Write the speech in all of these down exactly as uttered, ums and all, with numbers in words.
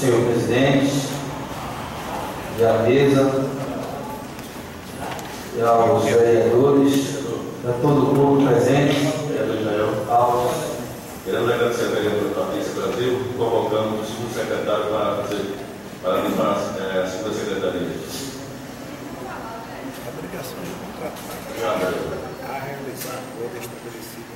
senhor presidente, e à mesa, e aos vereadores, a todo o povo presente, aos... Queremos agradecer a vereadora Patrícia Brasil, convocando o segundo secretário para, fazer, para limpar é, a segunda secretaria. A obrigação de contratar a realizar a coisa estabelecida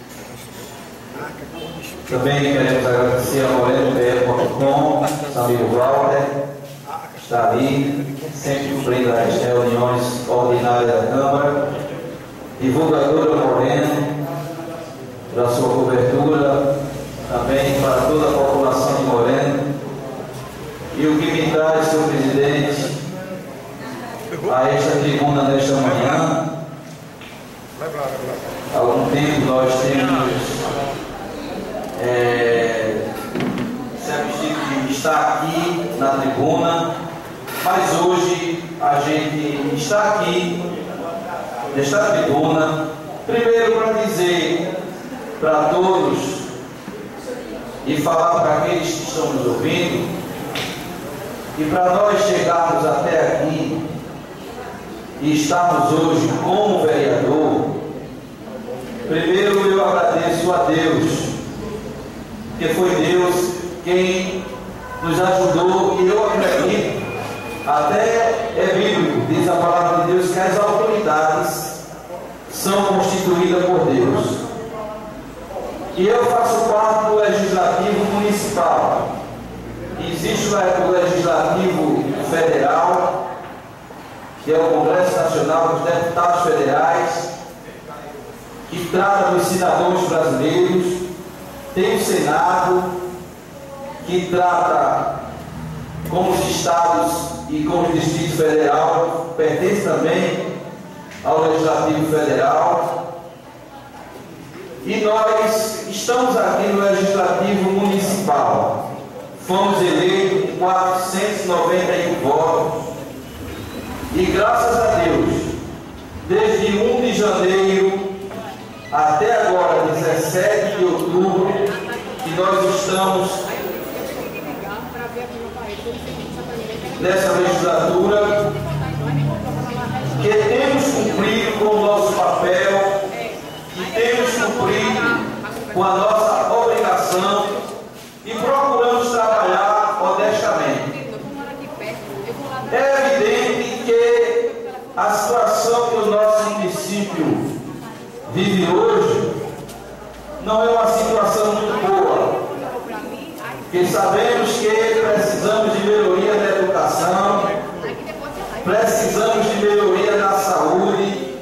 em Também queremos agradecer a Moreno B R ponto com, Samir Walter, está ali, sempre cumprindo as reuniões ordinárias da Câmara, divulgadora Moreno, pela sua cobertura, também para toda a população de Moreno, e o que me traz, senhor presidente, a esta tribuna nesta manhã. Há algum tempo nós temos é, se abstido de estar aqui na tribuna, mas hoje a gente está aqui nesta tribuna, primeiro para dizer para todos e falar para aqueles que estão nos ouvindo, e para nós chegarmos até aqui e estarmos hoje como vereador, primeiro eu agradeço a Deus, porque foi Deus quem nos ajudou, e eu acredito, até é bíblico, diz a palavra de Deus, que as autoridades são constituídas por Deus. E eu faço parte do Legislativo Municipal. Existe o Legislativo Federal, que é o Congresso Nacional dos Deputados Federais, que trata dos cidadãos brasileiros. Tem o Senado, que trata com os estados e com o Distrito Federal, pertence também ao Legislativo Federal. E nós estamos aqui no Legislativo Municipal. Fomos eleitos com quatrocentos e noventa e um votos. E graças a Deus, desde um de janeiro até agora, dezessete de outubro, que nós estamos nessa legislatura, que temos cumprido com o nosso papel, que temos cumprido com a nossa obrigação e procuramos trabalhar honestamente. É evidente que a situação que o nosso município vive hoje não é uma situação muito boa, porque sabemos que precisamos de melhoria na educação, precisamos de melhoria na saúde.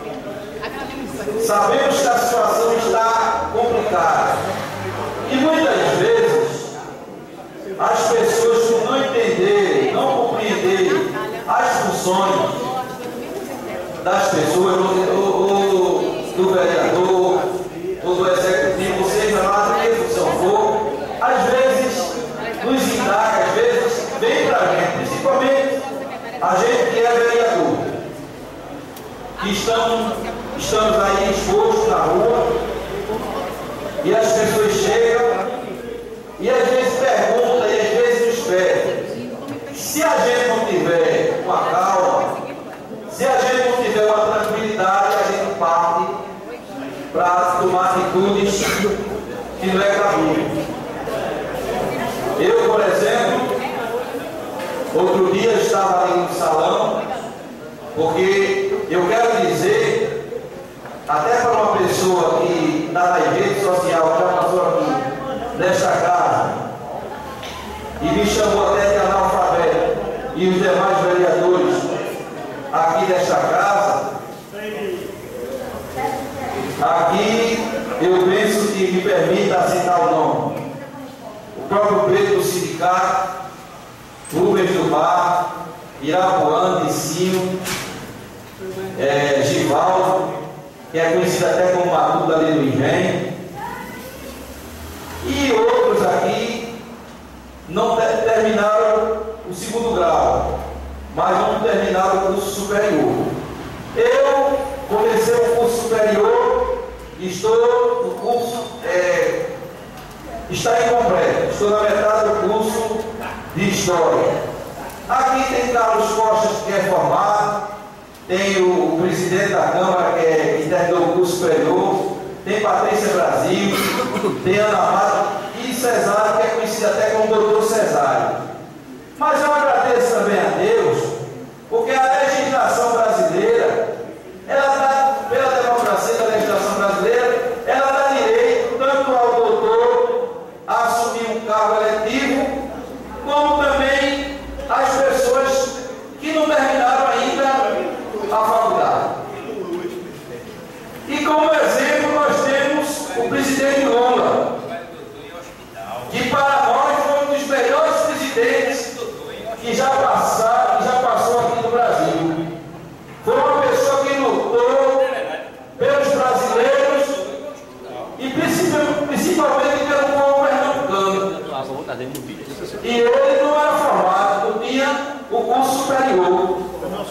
Sabemos que a situação está complicada e muitas vezes as pessoas, por não entenderem, não compreenderem as funções das pessoas, ou, ou do vereador, ou do executivo, seja lá de que função for, às vezes nos indaga, às vezes vem para a gente, principalmente a gente que é vereador, que estamos, estamos aí expostos na rua, e as pessoas chegam e às vezes perguntam e às vezes nos pedem. Se a gente não tiver uma calma, se a gente não tiver uma tranquilidade, a gente parte para tomar atitudes que não é caminho. Eu, por exemplo, outro dia estava ali no salão, porque eu quero dizer, até para uma pessoa que está na rede social, já passou aqui nesta casa, e me chamou até de analfabeto, e os demais vereadores aqui desta casa, aqui eu penso que me permita citar o nome. O próprio preto do sindicato, Rubens do Bar, Irapuã, Nicinho, é, Givaldo, que é conhecido até como Matuda ali do Engenho, e outros aqui não ter, terminaram o segundo grau, mas não terminaram o curso superior. Eu comecei o curso superior e estou no curso, é, está incompleto, estou na metade do curso de história. Aqui tem Carlos Costa, que é formado, tem o, o presidente da Câmara, que, é, que terminou o curso superior, tem Patrícia Brasil, tem Ana Mara e Cesário, que é conhecido até como doutor Cesário. Mas eu agradeço também a Deus, porque a legislação brasileira, ela dá, pela democracia da legislação brasileira, ela dá direito tanto ao doutor a assumir um cargo eletivo, como também às pessoas que não terminaram ainda a faculdade. E como exemplo nós temos o presidente Lula, que para nós foi um dos melhores presidentes que já passaram, que já passou aqui no Brasil. Foi uma pessoa que lutou pelos brasileiros e principalmente pelo povo pernambucano. E ele não era formado, não tinha o curso superior.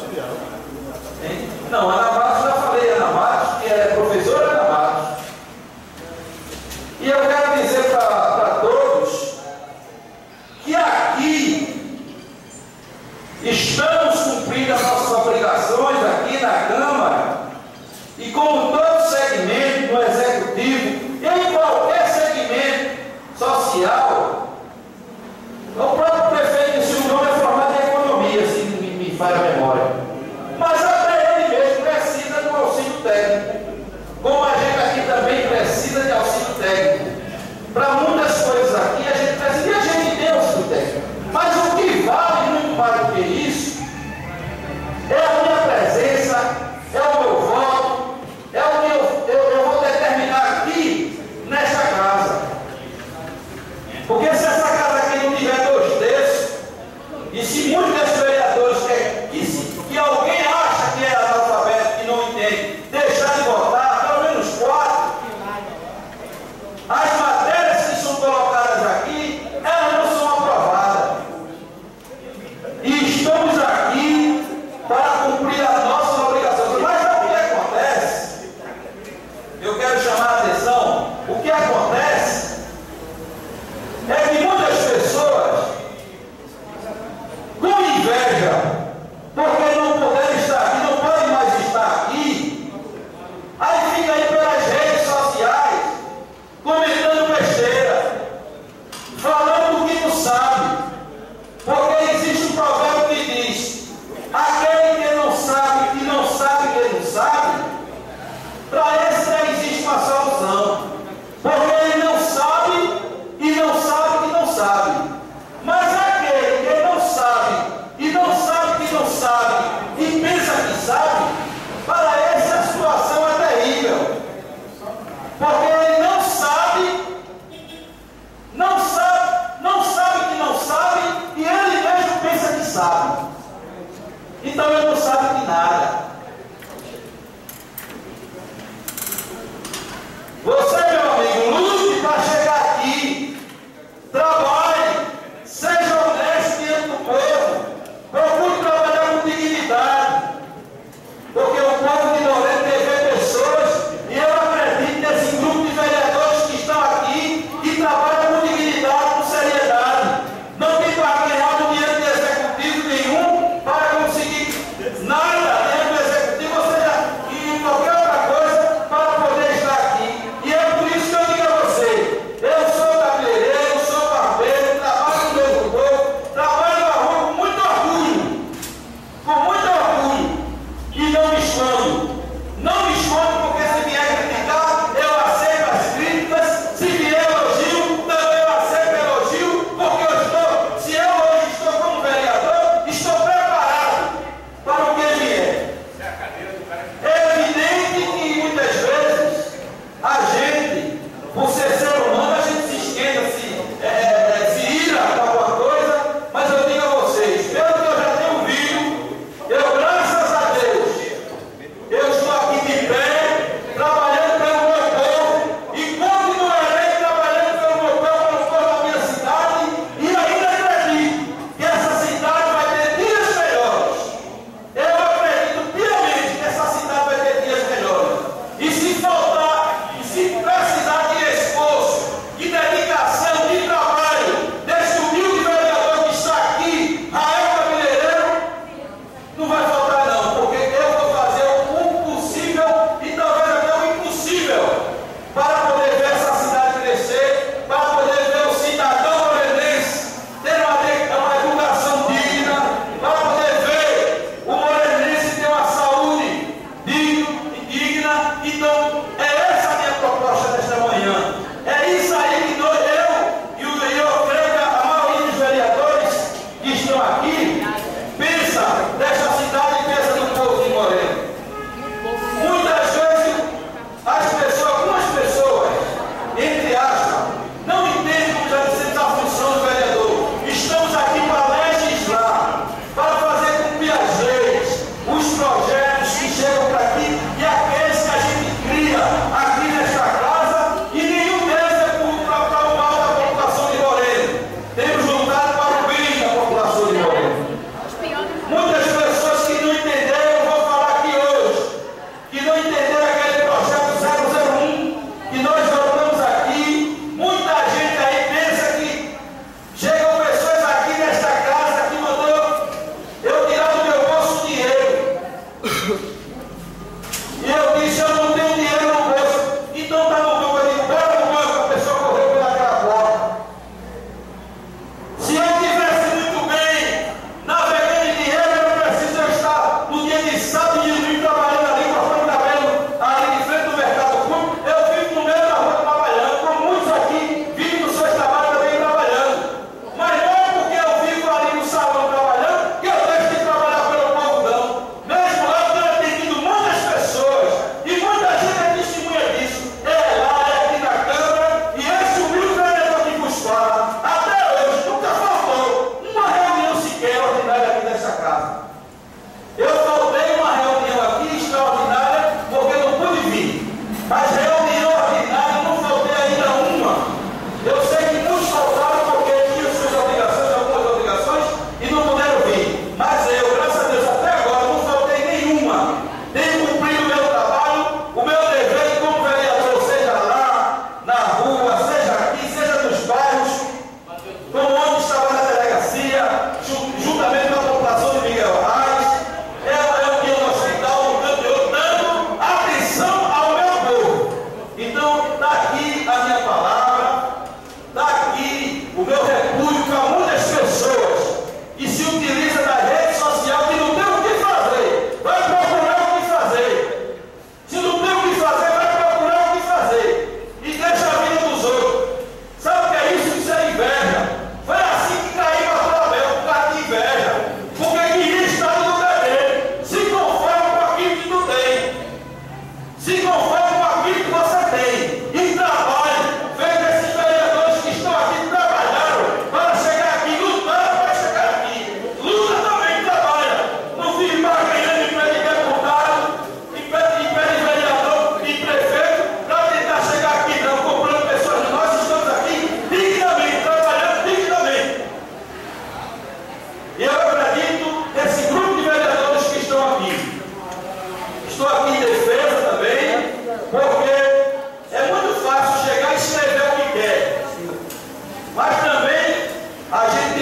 Não, Ana Matos, já falei, Ana Matos, que é professora Ana Matos. E eu quero dizer para todos que aqui estamos cumprindo as nossas obrigações aqui na Câmara e como todo segmento no Executivo, em qualquer segmento social. O próprio prefeito Silvão é formado em economia, se me, me falha a memória. Mas até ele mesmo precisa do auxílio técnico. Como a gente aqui também precisa de auxílio técnico. Para muitas coisas aqui a gente precisa, e a gente tem auxílio técnico. Mas o que vale muito mais do que isso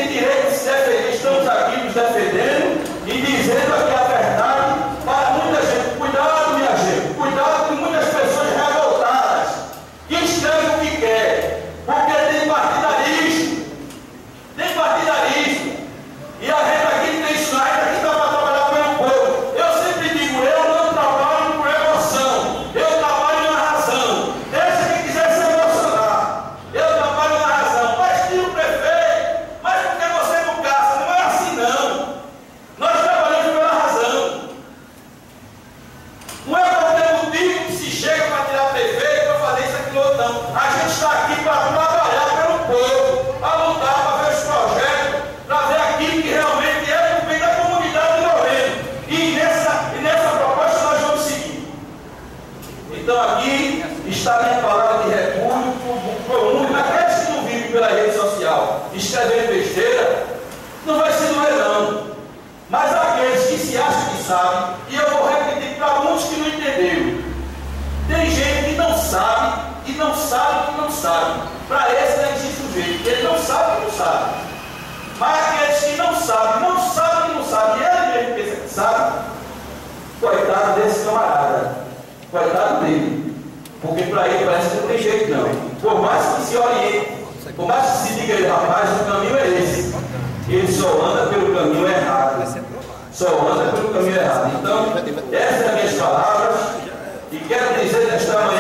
direito de se defender. Estamos aqui nos defendendo e dizendo aqui a verdade para muita gente. Cuidado, minha gente, cuidado com muitas pessoas revoltadas que escrevem o que quer, porque tem partidarismo, tem partidarismo. E a renda aqui não tem isso, a renda aqui está para trabalhar pelo povo. Eu sempre digo, eu não trabalho por emoção, eu trabalho na razão. Deixa quem quiser se emocionar, eu trabalho na razão. Mas tira o prefeito, mas por que você não caça? Não é assim não. Nós trabalhamos pela razão. Não é qualquer motivo que se chega para tirar prefeito, para fazer isso, aquilo, outro, não. A gente está aqui para trabalhar pelo povo, para lutar, para ver os projetos, para ver aquilo que realmente é o bem da comunidade de Moreno. E nessa, e nessa proposta nós vamos seguir. Então aqui está a minha palavra de repúdio comum. Aqueles que não vivem pela rede social escrevendo besteira, não vai se doer não. Mas aqueles que se acham que sabem, e eu vou repetir para muitos que não entenderam. Tem gente que não sabe, e não sabe que não sabe. Para esse não existe um jeito, ele não sabe que não sabe. Mas aqueles que não sabem, não sabem que não sabem, e ele mesmo pensa que sabe, coitado desse camarada, coitado dele. Porque para ele parece que não tem jeito não. Por mais que se oriente, por mais que se diga ele, rapaz, o caminho é esse. Ele só anda pelo caminho errado. Só anda pelo caminho errado. Então, essas são as minhas palavras. E quero dizer nesta manhã